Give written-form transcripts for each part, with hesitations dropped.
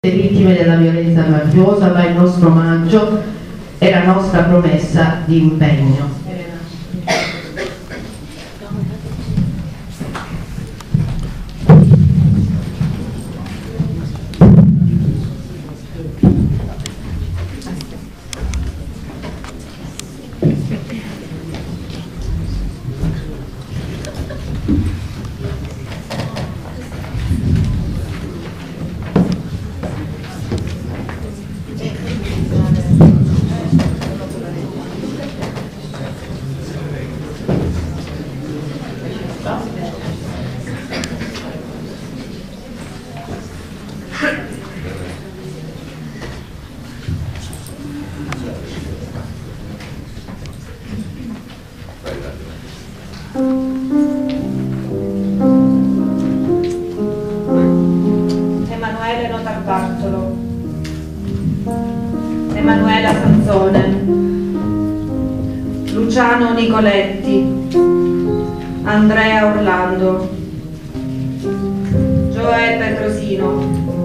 vittime della violenza mafiosa va il nostro omaggio e la nostra promessa di impegno. Emanuele Notarbartolo, Emanuela Sanzone, Luciano Nicoletti, Andrea Orlando, Gioè Petrosino,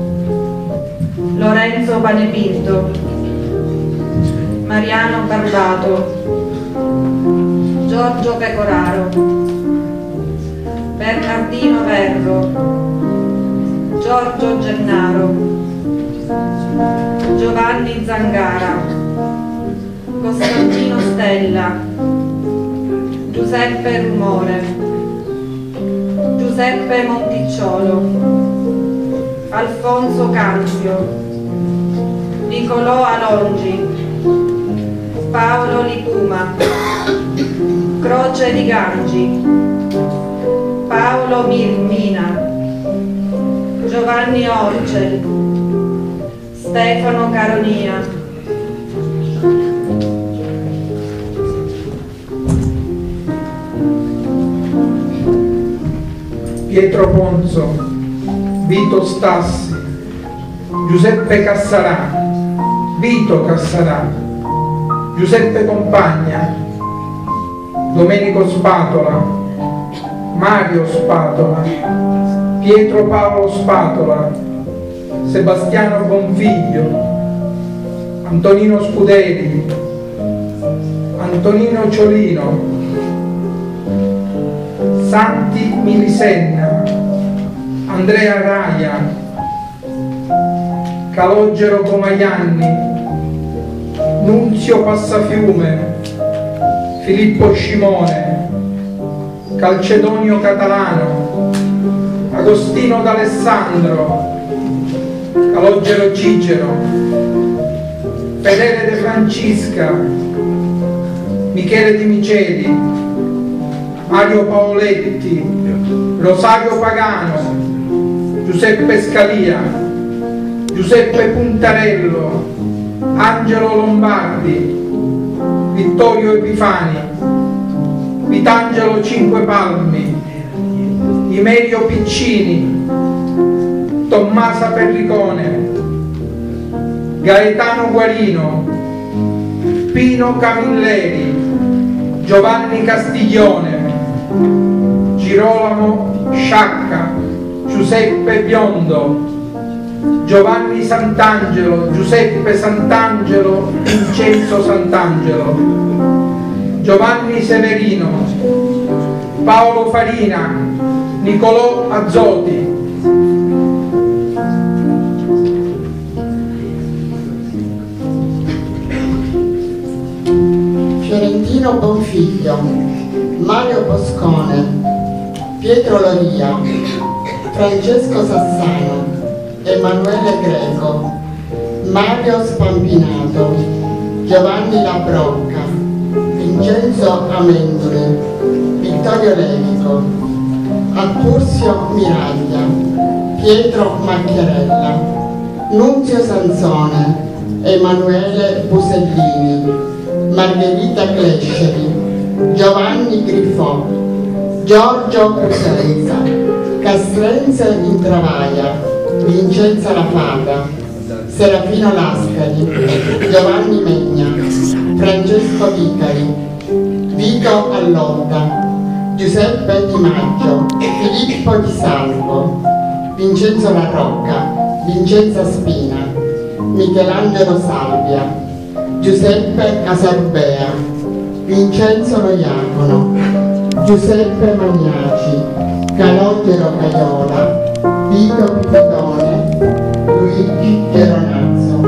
Lorenzo Panepinto, Mariano Barbato, Giorgio Pecoraro, Bernardino Verro, Giorgio Gennaro, Giovanni Zangara, Costantino Stella, Giuseppe Rumore, Giuseppe Monticciolo, Alfonso Canzio, Nicolò Alongi, Paolo Lipuma, Croce di Gangi, Paolo Mina, Giovanni Orcel, Stefano Caronia. Pietro Ponzo, Vito Stassi, Giuseppe Cassarà, Vito Cassarà, Giuseppe Compagna, Domenico Spatola, Mario Spatola, Pietro Paolo Spatola, Sebastiano Bonfiglio, Antonino Scuderi, Antonino Ciolino, Santi Milisenna, Andrea Raia, Calogero Comaglianni, Nunzio Passafiume, Filippo Scimone, Calcedonio Catalano, Agostino D'Alessandro, Calogero Cicero, Fedele De Francisca, Michele Di Miceli, Mario Paoletti, Rosario Pagano, Giuseppe Scalia, Giuseppe Puntarello, Angelo Lombardi, Vittorio Epifani, Vitangelo Cinquepalmi, Imerio Piccini, Tommasa Perricone, Gaetano Guarino, Pino Camilleri, Giovanni Castiglione, Girolamo Sciacca, Giuseppe Biondo, Giovanni Sant'Angelo, Giuseppe Sant'Angelo, Vincenzo Sant'Angelo, Giovanni Severino, Paolo Farina, Nicolò Azzoti. Fiorentino Bonfiglio, Mario Boscone, Pietro Loria, Francesco Sassano, Emanuele Greco, Mario Spampinato, Giovanni Labrocca, Vincenzo Amendoli, Vittorio Levico, Accursio Miraglia, Pietro Macchiarella, Nunzio Sanzone, Emanuele Busellini, Margherita Clesceri, Giovanni Griffò, Giorgio Cusenza, Castrense Intravaia, Vincenza Lafata, Serafino Lascari, Giovanni Megna, Francesco Vicari, Vito Allotta, Giuseppe Di Maggio, Filippo Di Salvo, Vincenzo La Rocca, Vincenza Spina, Michelangelo Salvia, Giuseppe Casarbea, Vincenzo Noiacono, Giuseppe Magnaci, Calogero Caiola, Vito Pipitone, Luigi Geronazzo.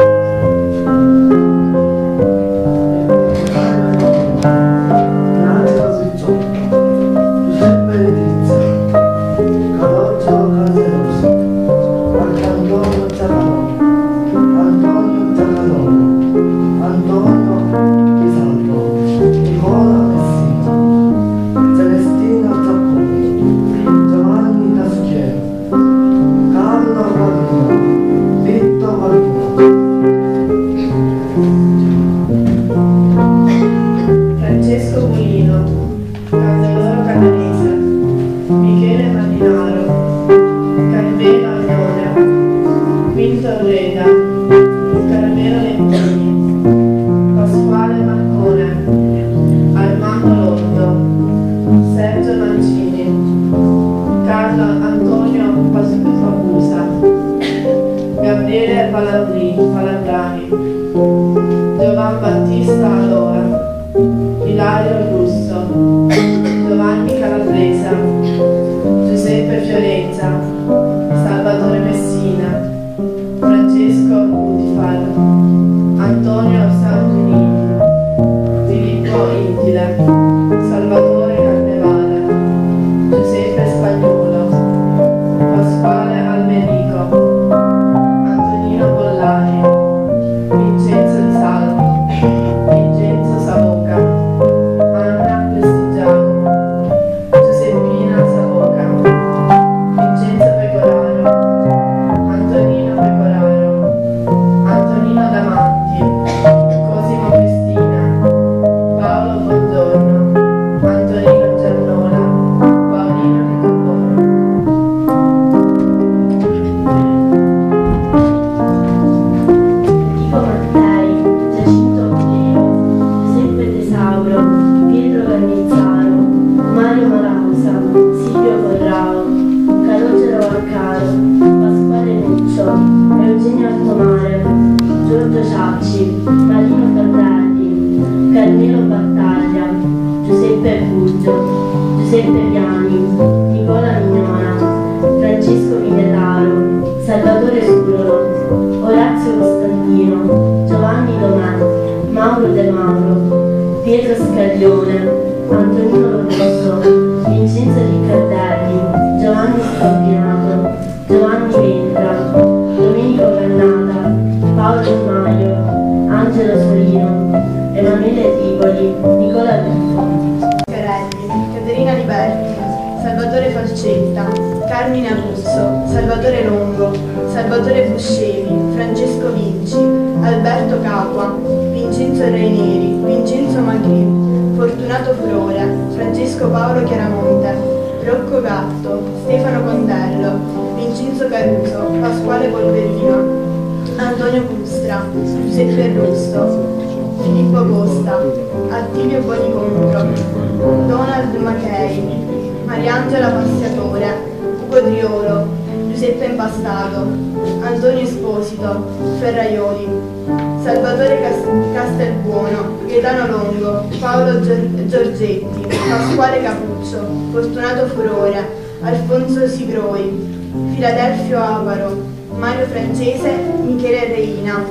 Fortunato Furore, Alfonso Sigroi, Filadelfio Avaro, Mario Francese, Michele Reina.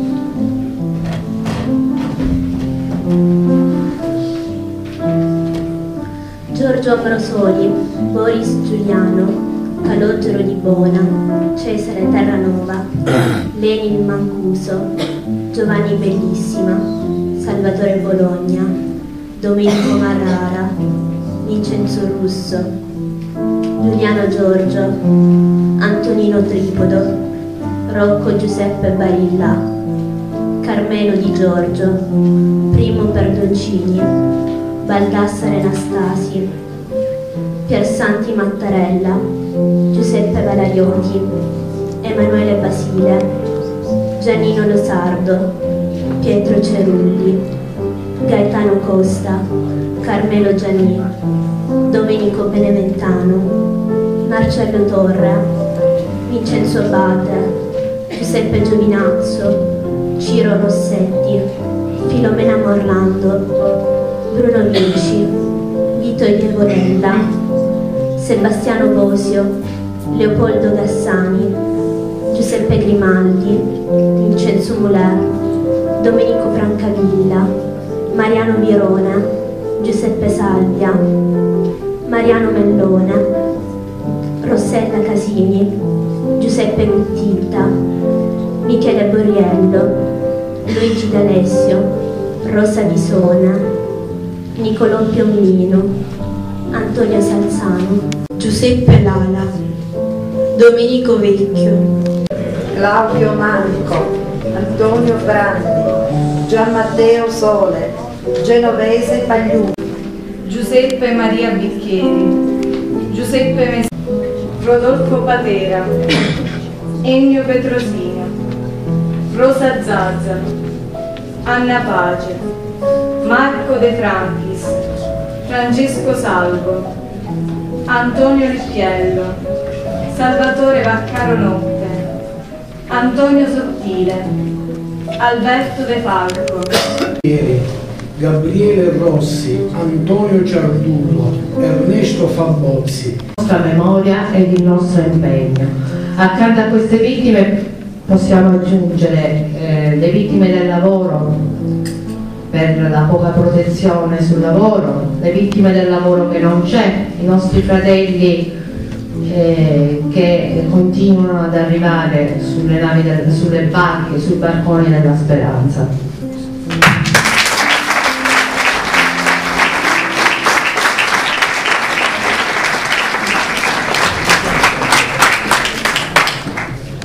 Giorgio Ambrosoli, Boris Giuliano, Calogero di Bona, Cesare Terranova, Lenin Mancuso, Giovanni Bellissima, Salvatore Bologna, Domenico Marrara, Vincenzo Russo, Giuliano Giorgio, Antonino Tripodo, Rocco Giuseppe Barilla, Carmelo Di Giorgio, Primo Perdoncini, Baldassare Anastasi, Piersanti Mattarella, Giuseppe Valaioti, Emanuele Basile, Giannino Losardo, Pietro Cerulli, Gaetano Costa, Carmelo Giannini, Domenico Beneventano, Marcello Torre, Vincenzo Abate, Giuseppe Giovinazzo, Ciro Rossetti, Filomena Morlando, Bruno Vici, Vito Ievolella, Sebastiano Bosio, Leopoldo Gassani, Giuseppe Grimaldi, Vincenzo Muller, Domenico Francavilla, Mariano Virona, Giuseppe Salvia, Mariano Mellona, Rossella Casini, Giuseppe Guttinta, Michele Borriello, Luigi D'Alessio, Rosa Visona, Nicolò Piombino, Antonio Salzano, Giuseppe Lala, Domenico Vecchio, Claudio Manco, Antonio Brandi, Gian Matteo Sole, Genovese Pagliuti, Giuseppe Maria Bicchieri, Giuseppe Messina, Rodolfo Patera, Ennio Petrosino, Rosa Zazzaro, Anna Pace, Marco De Franchis, Francesco Salvo, Antonio Ricchiello, Salvatore Vaccaro Notte, Antonio Sottile, Alberto De Falco, Gabriele Rossi, Antonio Ciardullo, Ernesto Fabozzi. La nostra memoria ed il nostro impegno. Accanto a queste vittime possiamo aggiungere le vittime del lavoro per la poca protezione sul lavoro, le vittime del lavoro che non c'è, i nostri fratelli che continuano ad arrivare sulle navi, sulle barche, sui barconi della speranza.